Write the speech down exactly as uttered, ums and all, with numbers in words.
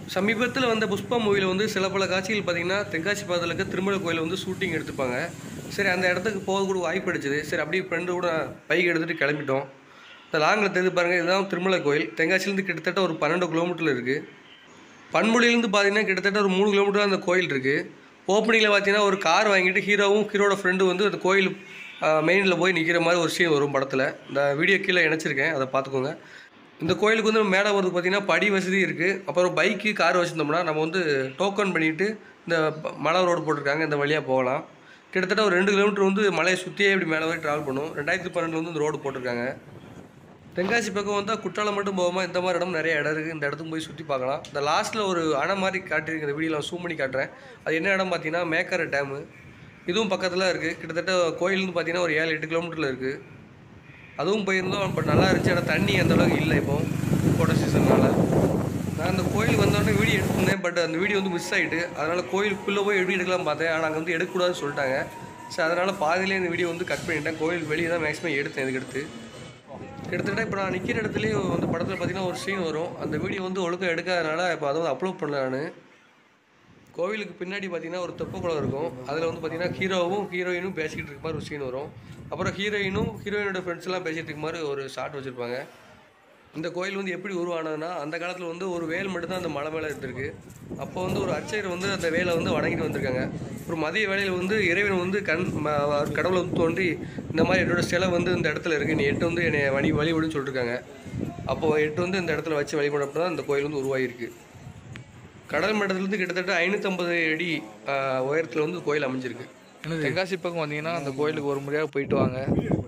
சமீபத்தில் வந்த புஷ்பா மூவியில் வந்து சில பல காட்சிகள் பார்த்திங்கன்னா தென்காசி பக்கத்தில் இருக்க திருமலை கோயிலில் வந்து ஷூட்டிங் எடுத்துப்பாங்க. சரி அந்த இடத்துக்கு போக கூட வாய்ப்பு அடிச்சது. சரி அப்படியே ஃப்ரெண்டு கூட பைக் எடுத்துகிட்டு கிளம்பிட்டோம். இந்த லாங்கில் தெரிஞ்சு பாருங்கள், இதுதான் திருமலை கோயில். தென்காசிலேருந்து கிட்டத்தட்ட ஒரு பன்னெண்டு கிலோமீட்டரில் இருக்குது. பண்புலியிலேருந்து பார்த்திங்கன்னா கிட்டத்தட்ட ஒரு மூணு கிலோமீட்டர் அந்த கோயில் இருக்குது. ஓப்பனிங்கில் பார்த்திங்கன்னா ஒரு கார் வாங்கிட்டு ஹீரோவும் ஹீரோட ஃப்ரெண்டு வந்து அந்த கோயில் மெயினில் போய் நிற்கிற மாதிரி ஒரு சீன் வரும் படத்தில். இந்த வீடியோ கீழே இணைச்சிருக்கேன், அதை பார்த்துக்கோங்க. இந்த கோயிலுக்கு வந்து மேலே வந்து பார்த்திங்கன்னா படி வசதி இருக்குது. அப்புறம் பைக்கு கார் வச்சுருந்தோம்னா நம்ம வந்து டோக்கன் பண்ணிவிட்டு இந்த மலை ரோடு போட்டிருக்காங்க, இந்த வழியாக போகலாம். கிட்டத்தட்ட ஒரு ரெண்டு கிலோமீட்டர் வந்து மலையை சுற்றியே இப்படி மேலே வரை ட்ராவல் பண்ணும். ரெண்டாயிரத்தி பன்னெண்டில் வந்து இந்த ரோடு போட்டிருக்காங்க. தென்காசி பக்கம் வந்தால் குற்றாலம் மட்டும் போகாமல் இந்த மாதிரி இடம் நிறைய இடம் இருக்குது. இந்த இடத்துக்கு போய் சுற்றி பார்க்கலாம். இந்த லாஸ்ட்டில் ஒரு அணை மாதிரி காட்டியிருக்கு, இந்த வீடியோவில் சூம் பண்ணி காட்டுறேன். அது என்ன இடம் பார்த்தீங்கன்னா மேக்கரை டேமு. இதுவும் பக்கத்தில் இருக்குது. கிட்டத்தட்ட கோயிலேருந்து பார்த்தீங்கன்னா ஒரு ஏழு எட்டு கிலோமீட்டரில் இருக்குது. அதுவும் போயிருந்தோம். பட் நல்லா இருந்துச்சு. ஆனால் தண்ணி அந்தளவுக்கு இல்லை இப்போ கோடை சீசனால். நான் அந்த கோயிலுக்கு வந்தோடனே வீடியோ எடுத்துருந்தேன். பட் அந்த வீடியோ வந்து மிஸ் ஆகிட்டு, அதனால் கோயிலுக்குள்ளே போய் எப்படி எடுக்கலாம் பார்த்தேன். ஆனால் அங்கே வந்து எடுக்கக்கூடாதுன்னு சொல்லிட்டாங்க. ஸோ அதனால் பாதியிலே இந்த வீடியோ வந்து கட் பண்ணிட்டேன். கோயில் வெளியே தான் மேக்ஸிமம் எடுத்தேன். இதுக்கு எடுத்து கிட்டத்தட்ட இப்போ நான் நிற்கிற இடத்துலேயே அந்த படத்தில் பார்த்திங்கன்னா ஒரு சீன் வரும். அந்த வீடியோ வந்து ஒழுங்காக எடுக்காதனால இப்போ அதை வந்து அப்லோட் பண்ணல நான். கோவிலுக்கு பின்னாடி பார்த்திங்கன்னா ஒரு தெப்ப குளம் இருக்கும். அதில் வந்து பார்த்திங்கன்னா ஹீரோவும் ஹீரோயினும் பேசிக்கிட்டு இருக்க மாதிரி ஒரு சீன் வரும். அப்புறம் ஹீரோயினும் ஹீரோயினோட ஃப்ரெண்ட்ஸ்லாம் பேசிகிட்டு இருக்க மாதிரி ஒரு ஷாட் வச்சுருப்பாங்க. இந்த கோயில் வந்து எப்படி உருவானதுன்னா, அந்த காலத்தில் வந்து ஒரு வேல் மட்டும்தான் அந்த மலை மேலே இருந்திருக்கு. அப்போ வந்து ஒரு அர்ச்சகர் வந்து அந்த வேலை வந்து வணங்கிட்டு வந்திருக்காங்க. ஒரு மதிய வேலையில் வந்து இறைவன் வந்து கண் கடவுளை வந்து தோன்றி இந்த மாதிரி என்னோட சிலை வந்து இந்த இடத்துல இருக்குது, நீ எட்டு வந்து என்னை வழி வழிபடுன்னு சொல்லியிருக்காங்க. அப்போது எட்டு வந்து இந்த இடத்துல வச்சு வழிபடப்போ தான் இந்த கோயில் வந்து உருவாகிருக்கு. கடல் மட்டத்துலேருந்து கிட்டத்தட்ட ஐநூற்றம்பது அடி உயரத்தில் வந்து கோயில் அமைஞ்சிருக்கு. தென்காசி பக்கம் வந்தீங்கன்னா அந்த கோயிலுக்கு ஒரு முறையாக போயிட்டு வாங்க.